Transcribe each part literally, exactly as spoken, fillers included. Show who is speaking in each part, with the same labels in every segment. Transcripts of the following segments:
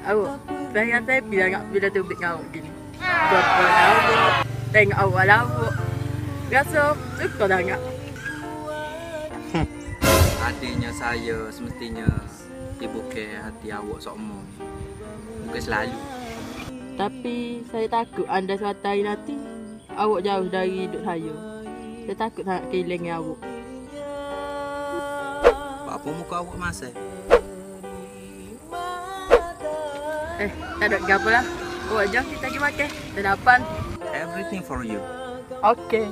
Speaker 1: Awak, saya saya bila nak bila terbit dengan awak gini. Berapa awak, tengok awal awak. Rasa suka sangat.
Speaker 2: Adanya saya semestinya dibuka hati awak sokmo. Bukan selalu.
Speaker 1: Tapi saya takut anda suatu hari nanti awak jauh dari hidup saya. Saya takut sangat kehilangan awak.
Speaker 2: Apa muka awak masih?
Speaker 1: Eh, tak ada apa lah. Awak jom kita pergi makan. Sarapan.
Speaker 2: Everything for you.
Speaker 1: Okey.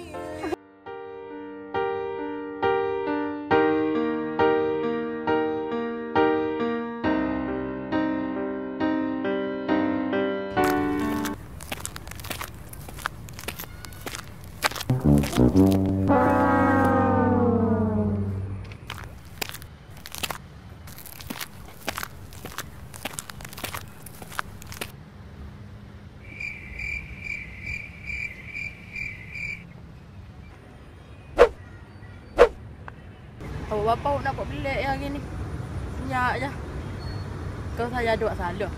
Speaker 1: Awak bapa awak nak buat pelik yang hari ni. Senyap je. Kau saya ada salah.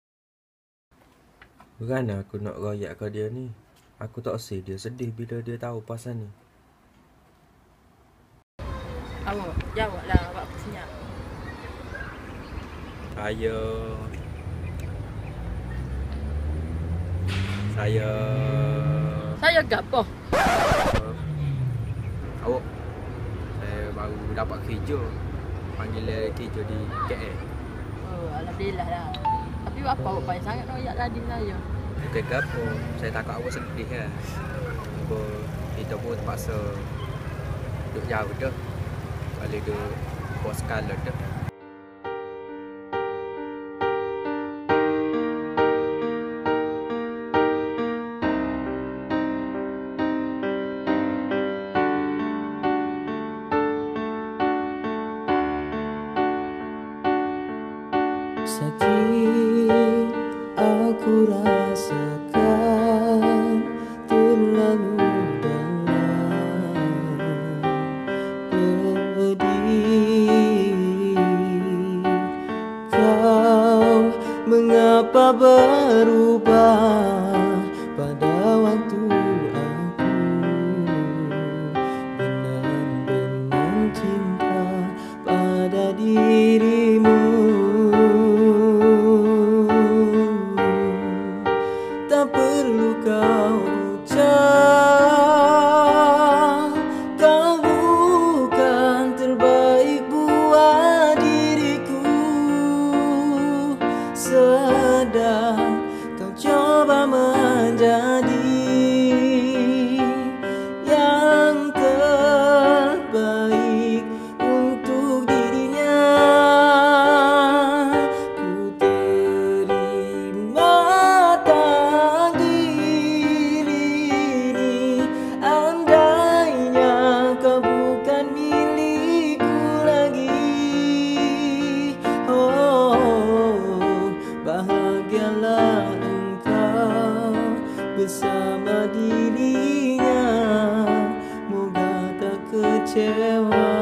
Speaker 3: Bukan aku nak royak kau dia ni. Aku tak rasa dia sedih bila dia tahu pasal ni.
Speaker 1: Awak jawablah awak senyap.
Speaker 3: Saya Saya
Speaker 1: Saya gapo?
Speaker 2: Awak saya baru dapat kerja. Panggilan kerja di K L.
Speaker 1: Oh, alhamdulillah lah. Tapi apa awak payah sangat nak royak tadi saya?
Speaker 2: Bukan ke apa, saya takut awak sedih kan. Sebab kita pun terpaksa duduk jauh dah. Kalau duduk bos skala dah.
Speaker 4: Sakit aku rasakan terlalu dalam, pedih. Kau mengapa berubah pada waktu aku benar-benar cinta pada dirimu. Tak perlu kau ucap, kau bukan terbaik buat diriku. Sedang kau coba menjadi yang terbaik untuk dirinya. Ku terima takdir ini, andainya kau bukan milikku lagi. Oh, bahagialah engkau bersama dirinya, moga tak kecewa.